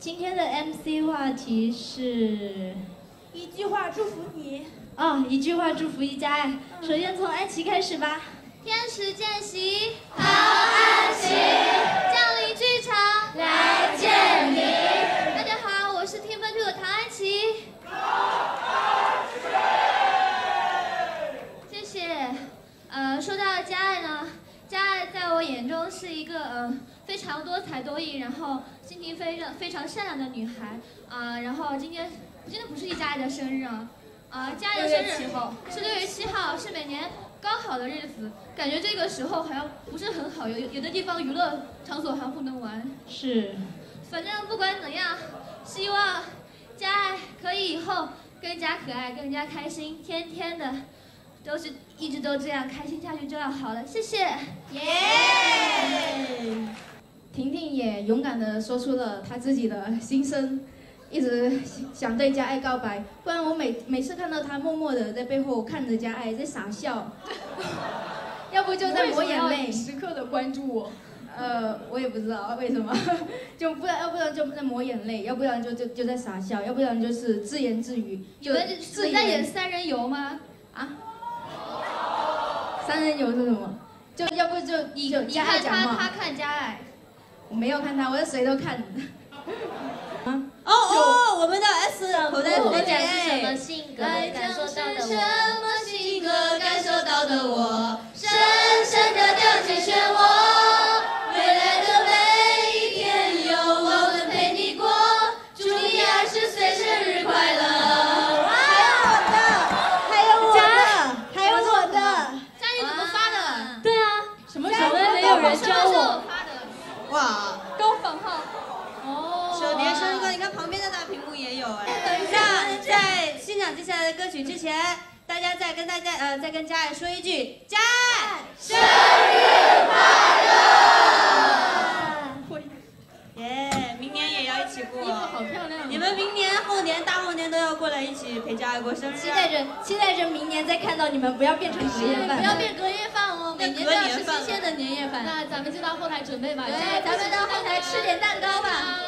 今天的 MC 话题是一句话祝福你。 一句话祝福一家爱。首先从安琪开始吧。 天使见习，好安琪，降临剧场，来见你。大家好，我是天分兔的唐安琪。谢谢。说到佳爱呢，佳爱在我眼中是一个非常多才多艺，然后心情非常善良的女孩然后今天不是佳爱的生日佳爱的生日是6月7号，是每年高考的日子，感觉这个时候好像不是很好，有的地方娱乐场所好像不能玩。 是。 反正不管怎样，希望佳爱可以以后更加可爱，更加开心，天天的。一直都这样开心下去就要好了，谢谢。耶！ 婷婷也勇敢地说出了她自己的心声，一直想对佳爱告白，不然我每次看到她默默地在背后看着佳爱在傻笑，要不就在抹眼泪， 时刻的关注我。 我也不知道为什么，要不然就在抹眼泪，要不然就在傻笑，要不然就是自言自语。 你们是在演3人游吗？ 3人游是什么？要不就你佳爱讲话， 他看佳爱。 我没有看他，我是谁都看。 我们的 S 口袋来讲是什么性格感受到的我？什么性格感受到的我？深深的掉进漩涡。未来的每一天有我们陪你过，祝你20岁生日快乐。 还有我的。 佳宇怎么发的？ 对啊，什么没有人教我。 哇， 高仿号。 9年生日歌，你看旁边的大屏幕也有哎。等一下，在欣赏接下来的歌曲之前，大家再跟佳爱说一句：佳爱生日快乐！耶，明年也要一起过。 衣服好漂亮。 你们明年、后年、大后年都要过来一起陪佳爱过生日。 期待着明年再看到你们，不要变成隔夜饭。 不要变隔夜饭哦，每年都要吃新鲜的年夜饭。 那咱们就到后台准备吧。 对，咱们到后台吃点蛋糕吧。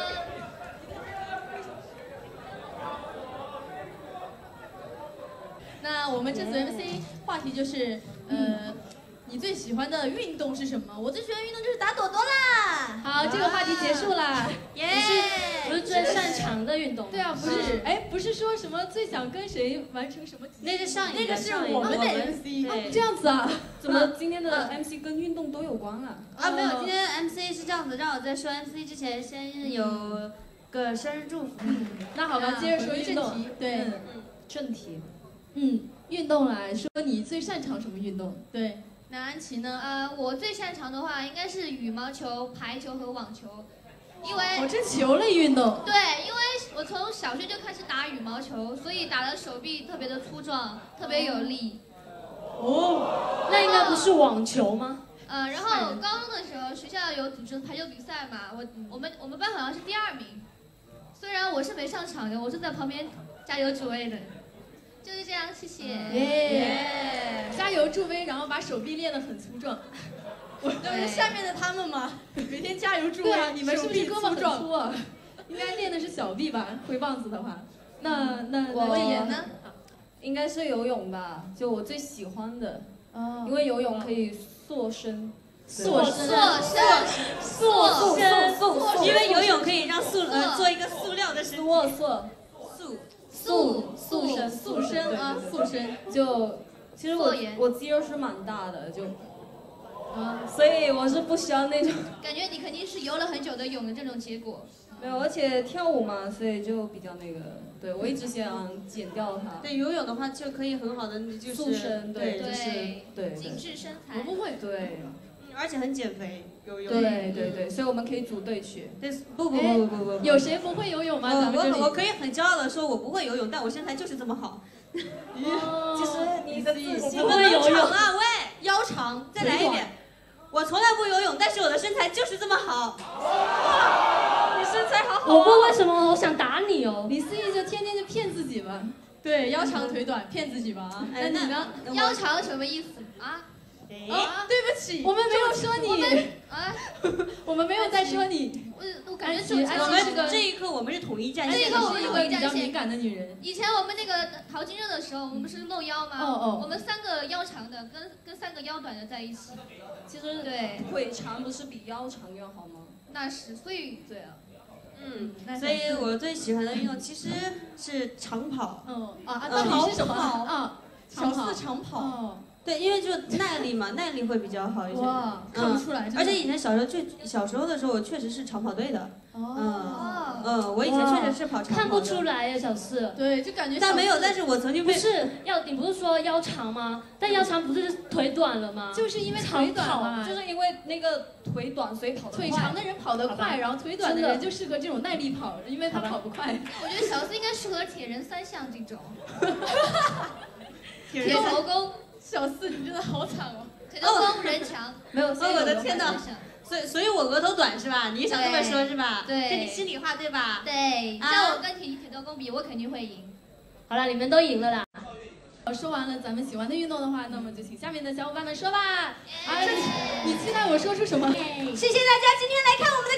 那我们这次 MC 话题就是，你最喜欢的运动是什么？我最喜欢运动就是打朵朵啦。 好，这个话题结束啦。 耶！ 不是最擅长的运动。 对啊，不是说什么最想跟谁完成什么？ 那是上一个， 那个是我们的 MC。这样子啊？ 怎么今天的 MC 跟运动都有关啊？ 没有，今天 MC 是这样子，让我在说 MC 之前先有个生日祝福。 那好吧，接着说正题。对， 正题。 运动来说，你最擅长什么运动？对， 那安琪呢？我最擅长的话应该是羽毛球、排球和网球，因为这球类运动。 对，因为我从小学就开始打羽毛球，所以打的手臂特别的粗壮，特别有力。 那应该不是网球吗？ 然后高中的时候学校有组织排球比赛嘛，我们班好像是第2名，虽然我是没上场的，我是在旁边加油助威的。就是这样，谢谢。 加油助威，然后把手臂练得很粗壮。就是下面的他们嘛，每天加油助威。你们是不是胳膊很粗啊？应该练的是小臂吧？挥棒子的话，那我演呢？ 应该是游泳吧，就我最喜欢的。因为游泳可以塑身。 塑身，因为游泳可以让做一个塑料的身体。 塑身，就其实我肌肉是蛮大的，所以我是不需要那种。 感觉你肯定是游了很久的泳的这种结果。 没有，而且跳舞嘛，所以就比较那个。对，我一直想减掉它。 对，游泳的话就可以很好的就是塑身，对， 紧致身材。 我不会。 对。 而且很减肥，游泳。 对，所以我们可以组队学。 对，不， 有谁不会游泳吗？ 我可以很骄傲的说，我不会游泳，但我身材就是这么好。 其实你的自信不会游泳啊，喂，腰长，再来一遍。我从来不游泳，但是我的身材就是这么好。 你身材好好。 我不知道为什么我想打你哦。 李思怡就天天就骗自己吧。对，腰长腿短，骗自己吧啊。那你呢？ 腰长什么意思啊？ 对不起，我们没有说你。 我我们没有在说你。 我感觉我们这一刻我们是统一战线。 这一刻我们统一战线。 比较敏感的女人。 以前我们那个淘金热的时候，我们不是露腰吗？我们3个腰长的跟3个腰短的在一起。 其实对， 腿长不是比腰长要好吗？ 那是，所以对啊。 所以我最喜欢的运动其实是长跑。 到底是什么？ 小4长跑。对，因为就耐力嘛，耐力会比较好一些。 哇，看不出来。 而且以前小时候的时候，我确实是长跑队的。我以前确实是跑长跑。 看不出来呀，小4。 对，就感觉。 但没有，但是我曾经被。 不是你不是说腰长吗？但腰长不是腿短了吗？ 就是因为腿短嘛， 就是因为那个腿短，所以跑得快。 腿长的人跑得快，然后腿短的人就适合这种耐力跑，因为他跑不快。 我觉得小4应该适合铁人3项这种。 铁头功。 小4，你真的好惨哦！ 铁头功人强。 没有，我的天哪！所以我额头短是吧？你想这么说是吧？ 对， 这你心里话对吧？ 对，像我跟铁头功比，我肯定会赢。 好了，你们都赢了啦。 说完了咱们喜欢的运动的话，那么就请下面的小伙伴们说吧。你期待我说出什么？ 谢谢大家今天来看我们的。